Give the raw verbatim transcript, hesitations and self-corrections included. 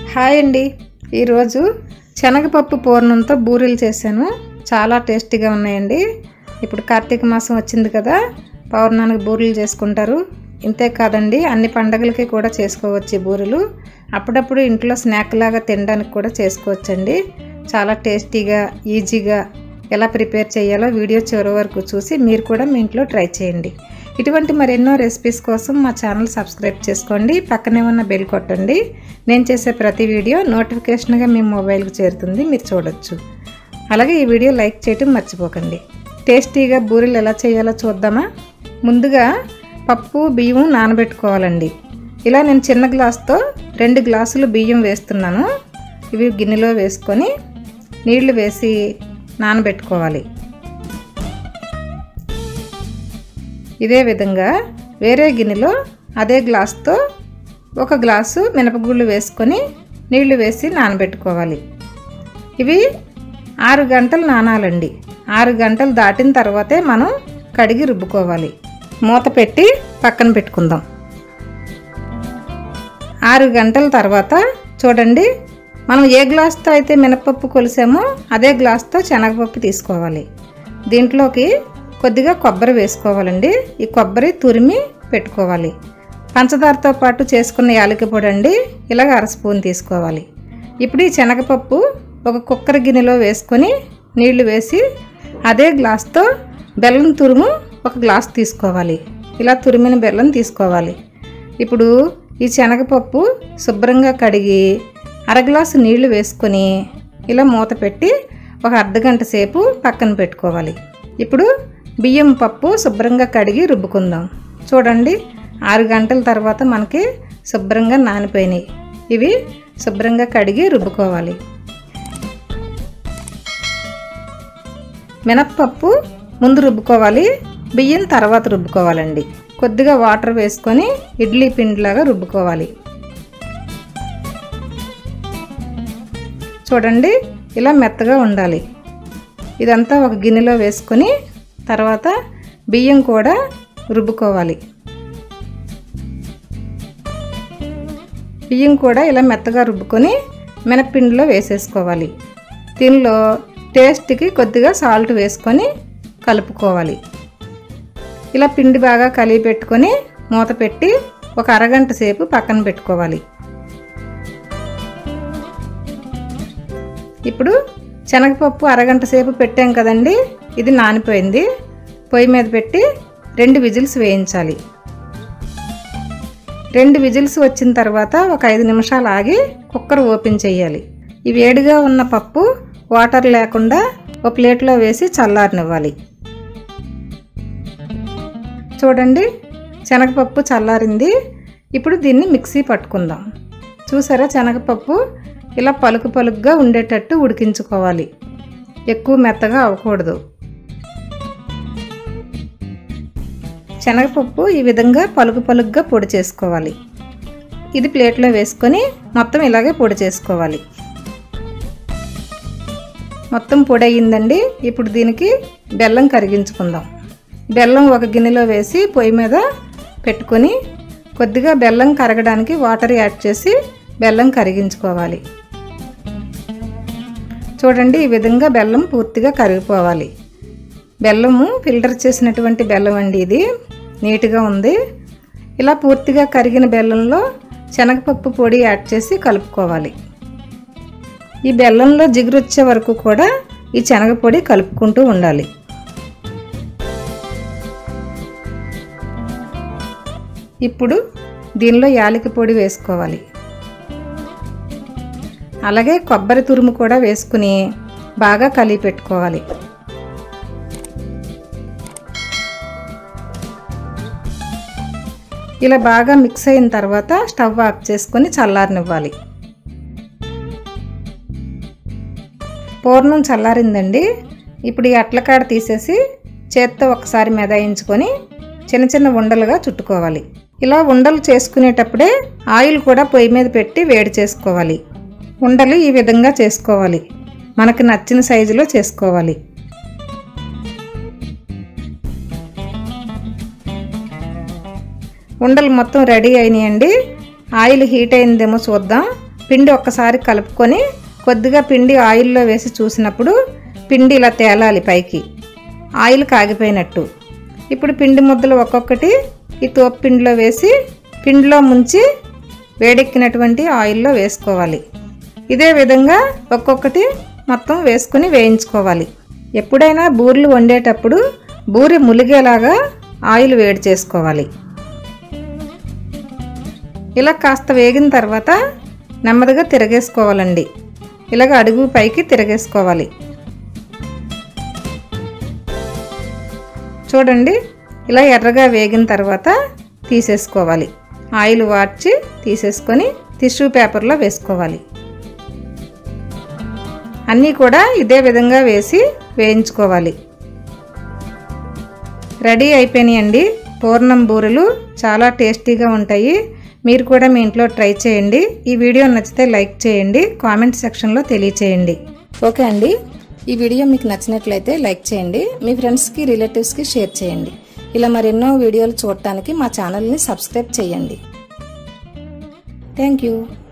Hi అండి, ఈరోజు శనగపప్పు పూర్ణంతో బూరెలు చేశాను. చాలా టేస్టీగా ఉన్నాయండి. ఇప్పుడు కార్తీక మాసం వచ్చింది కదా, పౌర్ణానికి బూరెలు చేసుకుంటారు. ఇంతే కాదండి, అన్ని పండగలకి కూడా చేసుకోవచ్చు ఈ బూరెలు. అప్పుడప్పుడు ఇంట్లో స్నాక్ లాగా తినడానికి కూడా చేసుకోవచ్చండి. చాలా టేస్టీగా ఈజీగా ఎలా ప్రిపేర్ చేయాలో వీడియో చివరి వరకు చూసి మీరు కూడా మీ ఇంట్లో ట్రై చేయండి. ఇటువంటి మరెన్నో రెసిపీస్ కోసం మా ఛానల్ సబ్స్క్రైబ్ చేసుకోండి, పక్కనే ఉన్న బెల్ కొట్టండి. నేను చేసే ప్రతి వీడియో నోటిఫికేషన్గా మీ మొబైల్కి చేరుతుంది, మీరు చూడొచ్చు. అలాగే ఈ వీడియో లైక్ చేయటం మర్చిపోకండి. టేస్టీగా బూరెలు ఎలా చేయాలో చూద్దామా? ముందుగా పప్పు బియ్యం నానబెట్టుకోవాలండి. ఇలా నేను చిన్న గ్లాస్తో రెండు గ్లాసులు బియ్యం వేస్తున్నాను. ఇవి గిన్నెలో వేసుకొని నీళ్లు వేసి నానబెట్టుకోవాలి. ఇదే విధంగా వేరే గిన్నెలో అదే గ్లాస్తో ఒక గ్లాసు మినపగుళ్ళు వేసుకొని నీళ్లు వేసి నానబెట్టుకోవాలి. ఇవి ఆరు గంటలు నానాలండి. ఆరు గంటలు దాటిన తర్వాతే మనం కడిగి రుబ్బుకోవాలి. మూత పెట్టి పక్కన పెట్టుకుందాం. ఆరు గంటల తర్వాత చూడండి, మనం ఏ గ్లాస్తో అయితే మినపప్పు కొలిసామో అదే గ్లాస్తో శనగపప్పు తీసుకోవాలి. దీంట్లోకి కొద్దిగా కొబ్బరి వేసుకోవాలండి. ఈ కొబ్బరి తురిమి పెట్టుకోవాలి. పంచదారతో పాటు చేసుకున్న యాలకి పొడి అండి, ఇలాగ అర స్పూన్ తీసుకోవాలి. ఇప్పుడు ఈ శనగపప్పు ఒక కుక్కర్ గిన్నెలో వేసుకొని నీళ్లు వేసి అదే గ్లాస్తో బెల్లం తురుము ఒక గ్లాస్ తీసుకోవాలి. ఇలా తురిమిన బెల్లం తీసుకోవాలి. ఇప్పుడు ఈ శనగపప్పు శుభ్రంగా కడిగి అర గ్లాసు నీళ్లు వేసుకొని ఇలా మూత పెట్టి ఒక అర్ధగంట సేపు పక్కన పెట్టుకోవాలి. ఇప్పుడు బియ్యం పప్పు శుభ్రంగా కడిగి రుబ్బుకుందాం. చూడండి, ఆరు గంటల తర్వాత మనకి శుభ్రంగా నానిపోయినాయి. ఇవి శుభ్రంగా కడిగి రుబ్బుకోవాలి. మినప్పప్పు ముందు రుబ్బుకోవాలి, బియ్యం తర్వాత రుబ్బుకోవాలండి. కొద్దిగా వాటర్ వేసుకొని ఇడ్లీ పిండిలాగా రుబ్బుకోవాలి. చూడండి, ఇలా మెత్తగా ఉండాలి. ఇదంతా ఒక గిన్నెలో వేసుకొని తర్వాత బియ్యం కూడా రుబ్బుకోవాలి. బియ్యం కూడా ఇలా మెత్తగా రుబ్బుకొని మినప్పిండిలో వేసేసుకోవాలి. దీనిలో టేస్ట్కి కొద్దిగా సాల్ట్ వేసుకొని కలుపుకోవాలి. ఇలా పిండి బాగా కలిపి పెట్టుకొని మూత పెట్టి ఒక అరగంట సేపు పక్కన పెట్టుకోవాలి. ఇప్పుడు శనగపప్పు అరగంట సేపు పెట్టాం కదండి, ఇది నానిపోయింది. పొయ్యి మీద పెట్టి రెండు విజిల్స్ వేయించాలి. రెండు విజిల్స్ వచ్చిన తర్వాత ఒక ఐదు నిమిషాలు ఆగి కుక్కర్ ఓపెన్ చేయాలి. ఈ వేడిగా ఉన్న పప్పు వాటర్ లేకుండా ఒక ప్లేట్లో వేసి చల్లారనివ్వాలి. చూడండి, శనగపప్పు చల్లారింది. ఇప్పుడు దీన్ని మిక్సీ పట్టుకుందాం. చూసారా, శనగపప్పు ఇలా పలుకు పలుకుగా ఉండేటట్టు ఉడికించుకోవాలి. ఎక్కువ మెత్తగా అవ్వకూడదు. శనగపప్పు ఈ విధంగా పలుకు పలుకుగా పొడి చేసుకోవాలి. ఇది ప్లేట్లో వేసుకొని మొత్తం ఇలాగే పొడి చేసుకోవాలి. మొత్తం పొడి అయ్యిందండి. ఇప్పుడు దీనికి బెల్లం కరిగించుకుందాం. బెల్లం ఒక గిన్నెలో వేసి పొయ్యి మీద పెట్టుకొని కొద్దిగా బెల్లం కరగడానికి వాటర్ యాడ్ చేసి బెల్లం కరిగించుకోవాలి. చూడండి, ఈ విధంగా బెల్లం పూర్తిగా కరిగిపోవాలి. బెల్లము ఫిల్టర్ చేసినటువంటి బెల్లం అండి, ఇది నీట్గా ఉంది. ఇలా పూర్తిగా కరిగిన బెల్లంలో శనగపప్పు పొడి యాడ్ చేసి కలుపుకోవాలి. ఈ బెల్లంలో జిగురు వచ్చే వరకు కూడా ఈ శనగ పొడి కలుపుకుంటూ ఉండాలి. ఇప్పుడు దీనిలో యాలకి పొడి వేసుకోవాలి. అలాగే కొబ్బరి తురుము కూడా వేసుకుని బాగా కలిపి పెట్టుకోవాలి. ఇలా బాగా మిక్స్ అయిన తర్వాత స్టవ్ ఆఫ్ చేసుకొని చల్లారనివ్వాలి. పూర్ణం చల్లారిందండి. ఇప్పుడు ఈ అట్లకాడ తీసేసి చేత్తో ఒకసారి మెదాయించుకొని చిన్న చిన్న ఉండలుగా చుట్టుకోవాలి. ఇలా ఉండలు చేసుకునేటప్పుడే ఆయిల్ కూడా పొయ్యి మీద పెట్టి వేడి చేసుకోవాలి. ఉండలు ఈ విధంగా చేసుకోవాలి. మనకు నచ్చిన సైజులో చేసుకోవాలి. ఉండలు మొత్తం రెడీ అయినాయండి. ఆయిల్ హీట్ అయిందేమో చూద్దాం. పిండి ఒక్కసారి కలుపుకొని కొద్దిగా పిండి ఆయిల్లో వేసి చూసినప్పుడు పిండి ఇలా తేలాలి పైకి, ఆయిల్ కాగిపోయినట్టు. ఇప్పుడు పిండి ముద్దలు ఒక్కొక్కటి ఈ తోపు పిండిలో వేసి పిండిలో ముంచి వేడెక్కినటువంటి ఆయిల్లో వేసుకోవాలి. ఇదే విధంగా ఒక్కొక్కటి మొత్తం వేసుకుని వేయించుకోవాలి. ఎప్పుడైనా బూరెలు వండేటప్పుడు బూరె ములిగేలాగా ఆయిల్ వేడి చేసుకోవాలి. ఇలా కాస్త వేగిన తర్వాత నెమ్మదిగా తిరగేసుకోవాలండి. ఇలాగ అడుగు పైకి తిరగేసుకోవాలి. చూడండి, ఇలా ఎర్రగా వేగిన తర్వాత తీసేసుకోవాలి. ఆయిల్ వాడ్చి తీసేసుకొని టిష్యూ పేపర్లో వేసుకోవాలి. అన్నీ కూడా ఇదే విధంగా వేసి వేయించుకోవాలి. రెడీ అయిపోయినాయండి పూర్ణం బూరెలు. చాలా టేస్టీగా ఉంటాయి. మీరు కూడా మీ ఇంట్లో ట్రై చేయండి. ఈ వీడియో నచ్చితే లైక్ చేయండి, కామెంట్ సెక్షన్లో తెలియచేయండి. ఓకే అండి, ఈ వీడియో మీకు నచ్చినట్లయితే లైక్ చేయండి, మీ ఫ్రెండ్స్కి రిలేటివ్స్కి షేర్ చేయండి. ఇలా మరెన్నో వీడియోలు చూడటానికి మా ఛానల్ని సబ్స్క్రైబ్ చేయండి. Thank you.